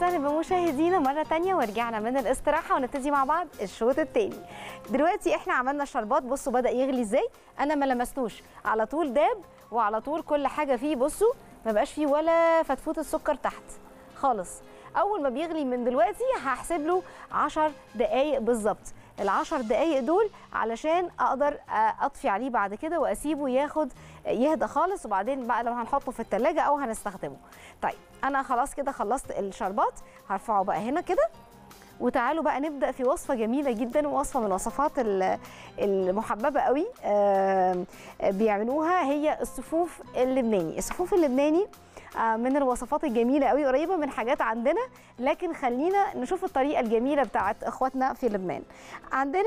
وسهلا بمشاهدينا مرة تانية، ورجعنا من الاستراحة ونبتدي مع بعض الشوط التاني. دلوقتي احنا عملنا الشربات، بصوا بدأ يغلي ازاي، انا ما لمستوش، على طول داب وعلى طول كل حاجة فيه، بصوا ما بقاش فيه ولا فتفوت السكر تحت خالص. اول ما بيغلي من دلوقتي هحسب له 10 دقايق بالظبط، ال10 دقايق دول علشان اقدر اطفي عليه بعد كده واسيبه يهدى خالص، وبعدين بقى لو هنحطه في التلاجة او هنستخدمه. طيب انا خلاص كده خلصت الشربات، هرفعه بقى هنا كده، وتعالوا بقى نبدأ في وصفة جميلة جدا، ووصفة من الوصفات المحببة قوي بيعملوها، هي الصفوف اللبناني. الصفوف اللبناني من الوصفات الجميلة قوي، قريبة من حاجات عندنا، لكن خلينا نشوف الطريقة الجميلة بتاعت اخواتنا في لبنان. عندنا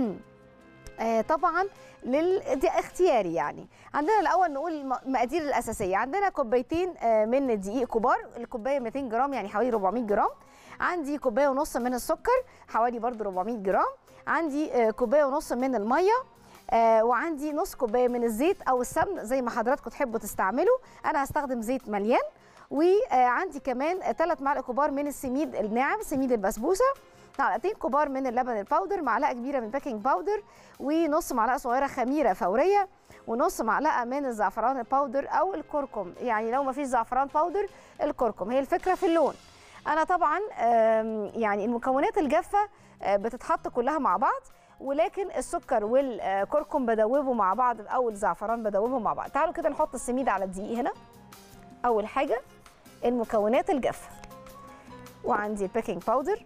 طبعا دي اختياري يعني. عندنا الاول نقول المقادير الاساسيه، عندنا كوبايتين من الدقيق كبار، الكوبايه 200 جرام يعني حوالي 400 جرام. عندي كوبايه ونص من السكر حوالي برضو 400 جرام. عندي كوبايه ونص من الميه، وعندي نص كوبايه من الزيت او السمن زي ما حضراتكم تحبوا تستعملوا، انا هستخدم زيت مليان. وعندي كمان 3 معالق كبار من السميد الناعم، سميد البسبوسه، معلقتين كبار من اللبن الباودر، معلقه كبيره من بيكنج باودر، ونص معلقه صغيره خميره فوريه، ونص معلقه من الزعفران الباودر او الكركم، يعني لو ما فيش زعفران باودر الكركم. هي الفكره في اللون. انا طبعا يعني المكونات الجافه بتتحط كلها مع بعض، ولكن السكر والكركم بدوبه مع بعض او الزعفران بدوبه مع بعض. تعالوا كده نحط السميد على الدقيق هنا. اول حاجه المكونات الجافه، وعندي البيكنج باودر،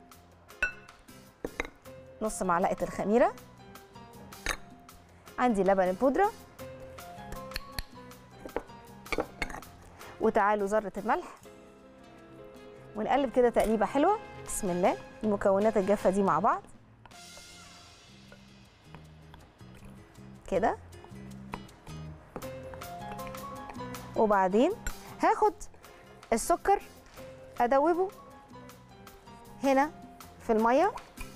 نص معلقه الخميره، عندي لبن البودره، وتعالوا ذره الملح، ونقلب كده تقليبه حلوه. بسم الله. المكونات الجافه دي مع بعض كده، وبعدين هاخد السكر ادوبه هنا في الميه،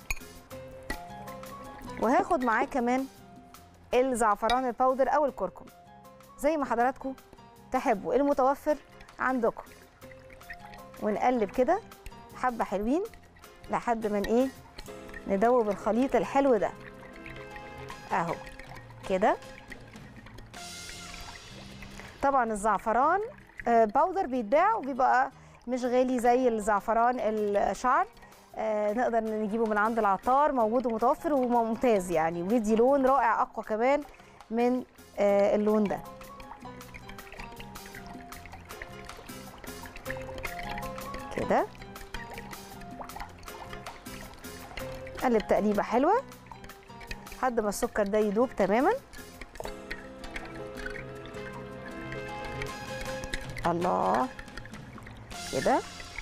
وهاخد معاه كمان الزعفران الباودر او الكركم زي ما حضراتكم تحبوا المتوفر عندكم، ونقلب كده حبه حلوين لحد ما ندوب الخليط الحلو ده اهو كده. طبعا الزعفران باودر بيتباع وبيبقى مش غالي زي الزعفران الشعر، نقدر نجيبه من عند العطار، موجود ومتوفر وممتاز يعني، ويدي لون رائع اقوى كمان من اللون ده كده. قلب تقليبه حلوه لحد ما السكر ده يدوب تماما. الله كده.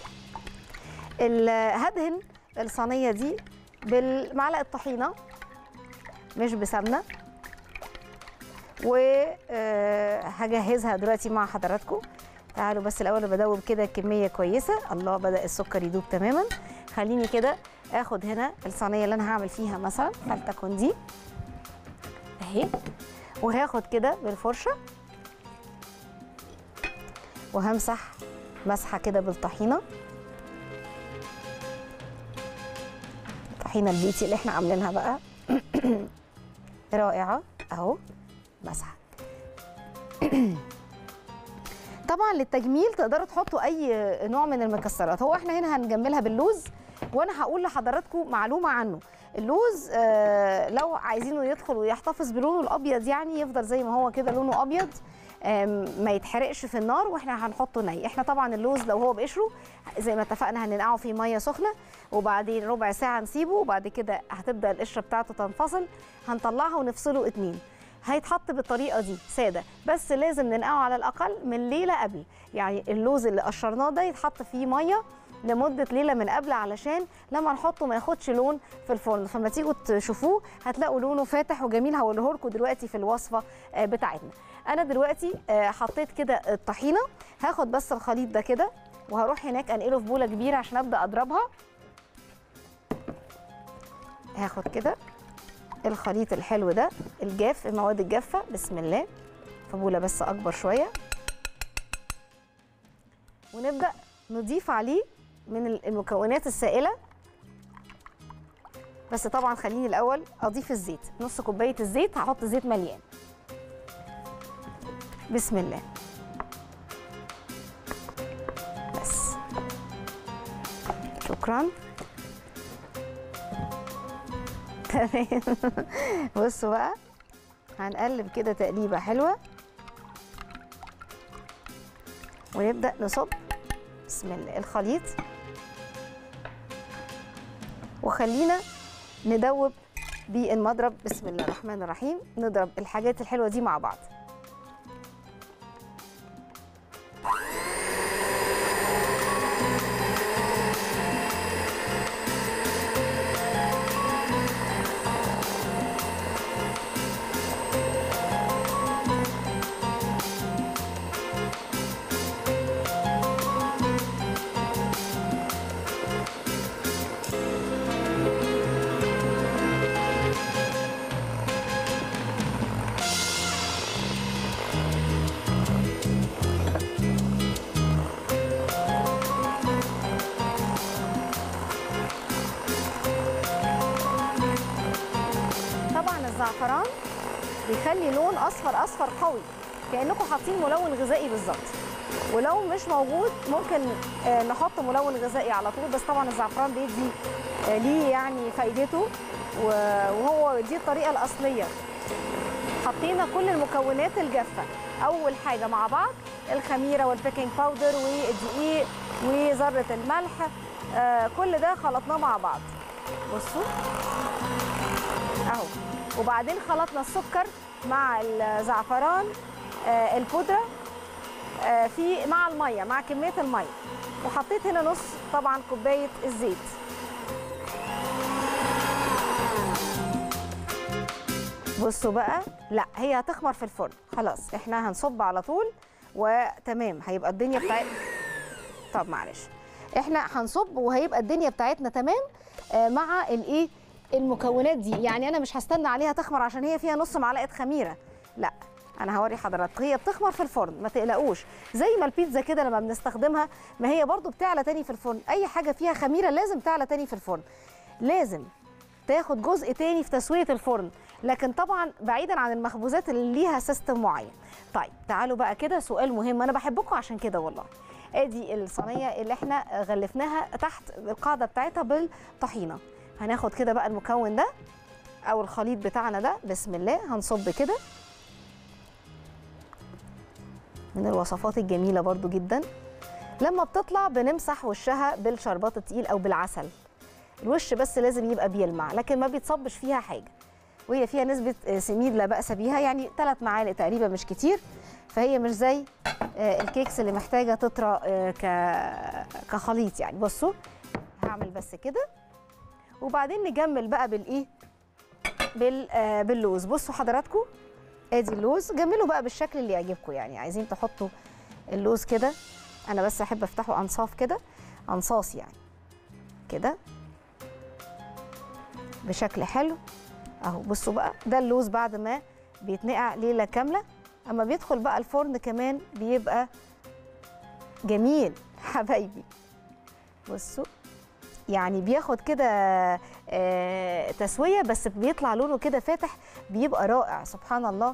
هدهن الصينيه دي بالمعلقه طحينه مش بسمنه، وهجهزها دلوقتي مع حضراتكم. تعالوا بس الاول بدوب كده كميه كويسه. الله بدأ السكر يدوب تماما. خليني كده اخد هنا الصينيه اللي انا هعمل فيها مثلا فلتكن دي اهي، وهاخد كده بالفرشه وهمسح مسحه كده بالطحينه، الطحينه البيتي اللي احنا عاملينها بقى رائعه اهو مسحه. طبعا للتجميل تقدروا تحطوا اي نوع من المكسرات، هو احنا هنا هنجملها باللوز، وانا هقول لحضراتكم معلومه عنه. اللوز لو عايزينه يدخل ويحتفظ بلونه الابيض، يعني يفضل زي ما هو كده لونه ابيض، ما يتحرقش في النار واحنا هنحطه ني. احنا طبعا اللوز لو هو بقشره زي ما اتفقنا هننقعه في ميه سخنه، وبعدين ربع ساعه نسيبه، وبعد كده هتبدا القشره بتاعته تنفصل، هنطلعها ونفصله 2. هيتحط بالطريقه دي ساده، بس لازم ننقعه على الاقل من ليله قبل، يعني اللوز اللي قشرناه ده يتحط فيه ميه لمده ليله من قبل، علشان لما نحطه ما ياخدش لون في الفرن، فما تيجوا تشوفوه هتلاقوا لونه فاتح وجميل. هقوله لكم دلوقتي في الوصفه بتاعتنا. انا دلوقتي حطيت كده الطحينه، هاخد بس الخليط ده كده وهروح هناك انقله في بوله كبيره عشان ابدا اضربها. هاخد كده الخليط الحلو ده الجاف، المواد الجافه، بسم الله، في بوله بس اكبر شويه، ونبدا نضيف عليه من المكونات السائله، بس طبعا خليني الاول اضيف الزيت. نص كوبايه الزيت، هحط زيت مليان. بسم الله. بس شكرا. تمام. بصوا بقى، هنقلب كده تقليبه حلوه ونبدا نصب بسم الله الخليط، وخلينا ندوب بالمضرب. بسم الله الرحمن الرحيم. نضرب الحاجات الحلوه دي مع بعض. الزعفران بيخلي لون اصفر قوي، كانكم حاطين ملون غذائي بالظبط. ولو مش موجود ممكن نحط ملون غذائي على طول، بس طبعا الزعفران بيدي ليه يعني فايدته، وهو دي الطريقه الاصليه. حطينا كل المكونات الجافه اول حاجه مع بعض، الخميره والبيكنج باودر والدقيق وذره الملح، كل ده خلطناه مع بعض. بصوا اهو. وبعدين خلطنا السكر مع الزعفران البودره مع الميه، مع كميه الميه، وحطيت هنا نص طبعا كوبايه الزيت. بصوا بقى، لا هي هتخمر في الفرن خلاص، احنا هنصب على طول وتمام. هيبقى الدنيا بتاعتنا، طب معلش، احنا هنصب وهيبقى الدنيا بتاعتنا تمام مع الايه المكونات دي. يعني انا مش هستنى عليها تخمر عشان هي فيها نص معلقه خميره، لا انا هوري حضراتكم هي بتخمر في الفرن، ما تقلقوش. زي ما البيتزا كده لما بنستخدمها، ما هي برضو بتعلى تاني في الفرن. اي حاجه فيها خميره لازم تعلى تاني في الفرن، لازم تاخد جزء تاني في تسويه الفرن، لكن طبعا بعيدا عن المخبوزات اللي ليها سيستم معين. طيب تعالوا بقى كده سؤال مهم، انا بحبكم عشان كده والله. ادي الصينيه اللي احنا غلفناها تحت القاعده بتاعتها بالطحينه. هناخد كده بقى المكون ده او الخليط بتاعنا ده، بسم الله. هنصب كده، من الوصفات الجميله برضو جدا. لما بتطلع بنمسح وشها بالشربات التقيل او بالعسل، الوش بس لازم يبقى بيلمع، لكن ما بيتصبش فيها حاجه، وهي فيها نسبه سميد لا باس بيها، يعني 3 معالق تقريبا، مش كتير. فهي مش زي الكيكس اللي محتاجه تطرى كخليط يعني. بصوا هعمل بس كده، وبعدين نجمل بقى بالايه باللوز. بصوا حضراتكم، ادي اللوز، جملوا بقى بالشكل اللي يعجبكم. يعني عايزين تحطوا اللوز كده، انا بس احب افتحه انصاف كده، انصاص يعني كده بشكل حلو اهو. بصوا بقى، ده اللوز بعد ما بيتنقع ليله كامله، اما بيدخل بقى الفرن كمان بيبقى جميل حبايبي. بصوا يعني بياخد كده تسويه، بس بيطلع لونه كده فاتح، بيبقى رائع سبحان الله.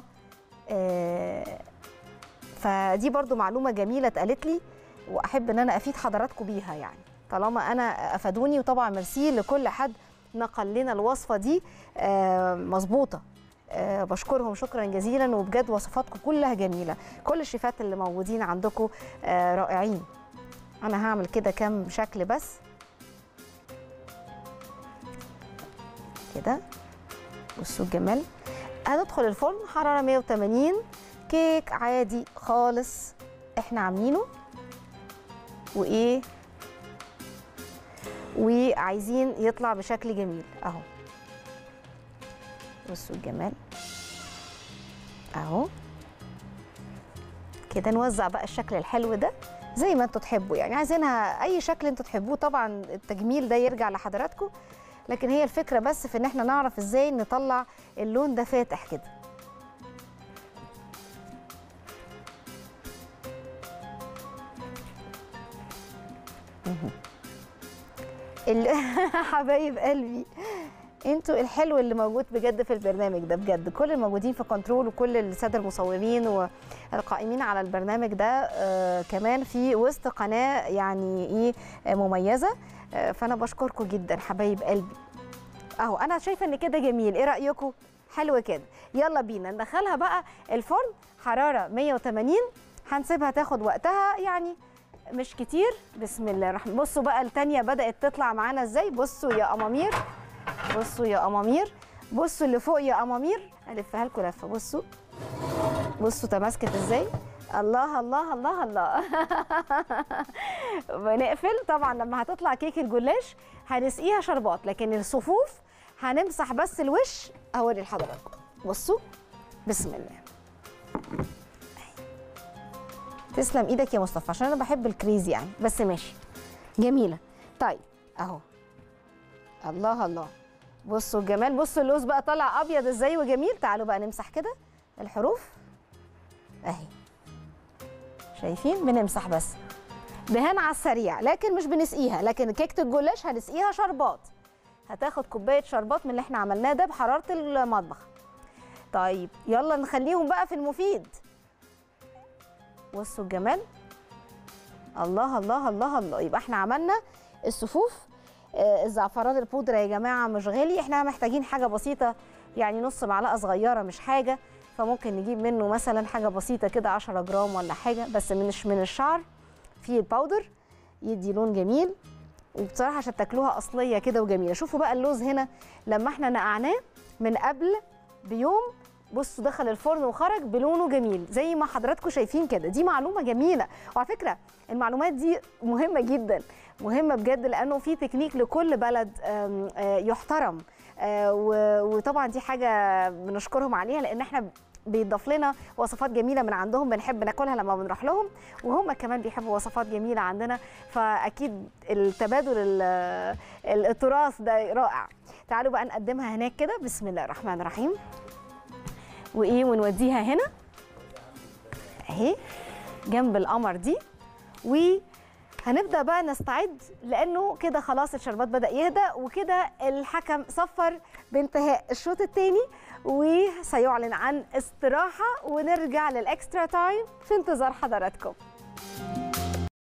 فدي برضو معلومه جميله اتقالت لي، واحب ان انا افيد حضراتكم بيها يعني، طالما انا افادوني. وطبعا ميرسي لكل حد نقل لنا الوصفه دي مظبوطه، بشكرهم شكرا جزيلا. وبجد وصفاتكم كلها جميله، كل الشيفات اللي موجودين عندكم رائعين. انا هعمل كده كام شكل بس كده. بصوا الجمال. هندخل الفرن حراره 180، كيك عادي خالص احنا عاملينه، وايه وعايزين يطلع بشكل جميل اهو. بصوا الجمال اهو كده. نوزع بقى الشكل الحلو ده زي ما انتوا تحبوا، يعني عايزينها اي شكل انتوا تحبوه. طبعا التجميل ده يرجع لحضراتكم، لكن هي الفكره بس في ان احنا نعرف ازاي نطلع اللون ده فاتح كده. حبايب قلبي، انتوا الحلو اللي موجود بجد في البرنامج ده، بجد كل الموجودين في كنترول وكل الساده المصورين والقائمين على البرنامج ده كمان في وسط قناه يعني ايه مميزه. فانا بشكركم جدا حبايب قلبي. اهو انا شايفه ان كده جميل، ايه رايكم؟ حلو كده. يلا بينا ندخلها بقى الفرن حراره 180، هنسيبها تاخد وقتها يعني مش كتير. بسم الله الرحمن. بصوا بقى التانية بدأت تطلع معانا ازاي، بصوا يا أمامير، بصوا يا أمامير، بصوا اللي فوق يا أمامير. ألفها لكم لفة، بصوا بصوا تماسكت ازاي. الله الله الله الله. بنقفل طبعا لما هتطلع كيك الجلاش هنسقيها شربات، لكن الصفوف هنمسح بس الوش. اوري لحضراتكم، بصوا بسم الله. تسلم ايدك يا مصطفى عشان انا بحب الكريزي يعني، بس ماشي جميله. طيب اهو الله الله، بصوا الجمال، بصوا اللوز بقى طالع ابيض ازاي وجميل. تعالوا بقى نمسح كده الحروف اهي، شايفين؟ بنمسح بس دهان على السريع، لكن مش بنسقيها. لكن كيكه الجلاش هنسقيها شربات، هتاخد كوبايه شربات من اللي احنا عملناه ده بحراره المطبخ. طيب يلا نخليهم بقى في المفيد. بصوا الجمال، الله الله الله الله. يبقى احنا عملنا الصفوف. الزعفران البودره يا جماعه مش غالي، احنا محتاجين حاجه بسيطه يعني نص معلقه صغيره مش حاجه، فممكن نجيب منه مثلا حاجه بسيطه كده 10 جرام ولا حاجه، بس مش من الشعر. في الباودر يدي لون جميل، وبصراحه عشان تاكلوها اصليه كده وجميله. شوفوا بقى اللوز هنا لما احنا نقعناه من قبل بيوم، بصوا دخل الفرن وخرج بلونه جميل زي ما حضراتكم شايفين كده. دي معلومه جميله، وعلى فكره المعلومات دي مهمه جدا، مهمه بجد، لانه في تكنيك لكل بلد يحترم. وطبعا دي حاجه بنشكرهم عليها، لان احنا بيضاف لنا وصفات جميله من عندهم بنحب ناكلها لما بنروح لهم، وهم كمان بيحبوا وصفات جميله عندنا، فاكيد التبادل التراث ده رائع. تعالوا بقى نقدمها هناك كده. بسم الله الرحمن الرحيم. وايه ونوديها هنا اهي جنب القمر دي، وهنبدا بقى نستعد لانه كده خلاص الشربات بدا يهدى، وكده الحكم صفر بانتهاء الشوط الثاني، وسيعلن عن استراحه ونرجع للاكسترا تايم في انتظار حضراتكم.